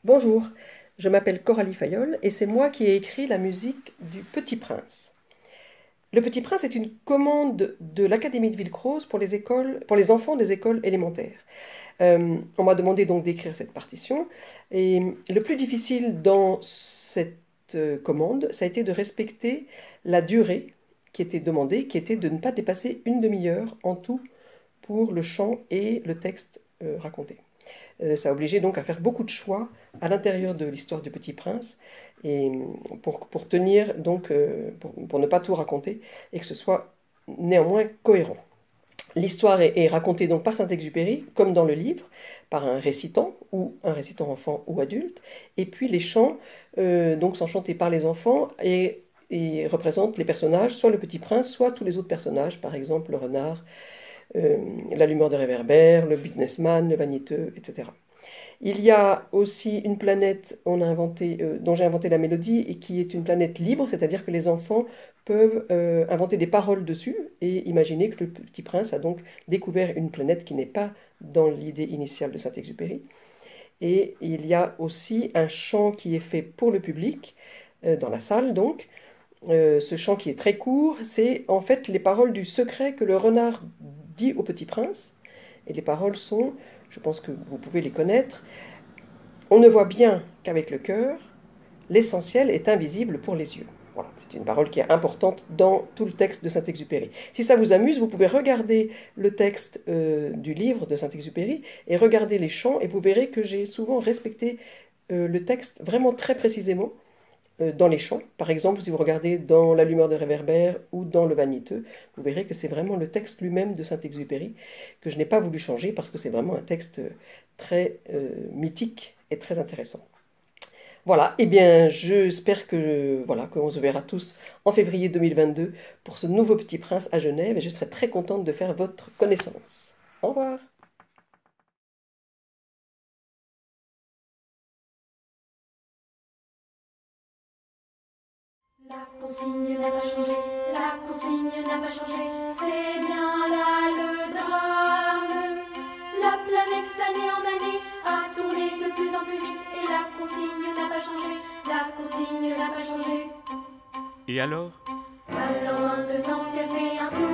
Bonjour, je m'appelle Coralie Fayolle et c'est moi qui ai écrit la musique du Petit Prince. Le Petit Prince est une commande de l'Académie de Villecroze pour les enfants des écoles élémentaires. On m'a demandé donc d'écrire cette partition et le plus difficile dans cette commande, ça a été de respecter la durée qui était demandée, qui était de ne pas dépasser une demi-heure en tout pour le chant et le texte raconté. Ça a obligé donc à faire beaucoup de choix à l'intérieur de l'histoire du Petit Prince et pour tenir donc pour ne pas tout raconter et que ce soit néanmoins cohérent. L'histoire est racontée donc par Saint-Exupéry, comme dans le livre, par un récitant, ou un récitant enfant ou adulte, et puis les chants donc sont chantés par les enfants et représentent les personnages, soit le Petit Prince, soit tous les autres personnages, par exemple le renard, l'allumeur de réverbère, le businessman, le vaniteux, etc. Il y a aussi une planète dont j'ai inventé la mélodie et qui est une planète libre, c'est-à-dire que les enfants peuvent inventer des paroles dessus et imaginer que le Petit Prince a donc découvert une planète qui n'est pas dans l'idée initiale de Saint-Exupéry. Et il y a aussi un chant qui est fait pour le public, dans la salle donc. Ce chant qui est très court, c'est en fait les paroles du secret que le renard dit au Petit Prince. Et les paroles sont, je pense que vous pouvez les connaître, on ne voit bien qu'avec le cœur, l'essentiel est invisible pour les yeux. Voilà, c'est une parole qui est importante dans tout le texte de Saint-Exupéry. Si ça vous amuse, vous pouvez regarder le texte du livre de Saint-Exupéry et regarder les chants et vous verrez que j'ai souvent respecté le texte vraiment très précisément dans les chants. Par exemple, si vous regardez dans l'allumeur de réverbère ou dans le vaniteux, vous verrez que c'est vraiment le texte lui-même de Saint-Exupéry que je n'ai pas voulu changer parce que c'est vraiment un texte très mythique et très intéressant. Voilà, eh bien, j'espère qu'on se verra tous en février 2022 pour ce nouveau Petit Prince à Genève et je serai très contente de faire votre connaissance. Au revoir. La consigne n'a pas changé, la consigne n'a pas changé, c'est bien là le drame. La planète d'année en année a tourné de plus en plus vite et la consigne n'a pas changé, la consigne n'a pas changé. Et alors? Alors maintenant qu'elle fait un tour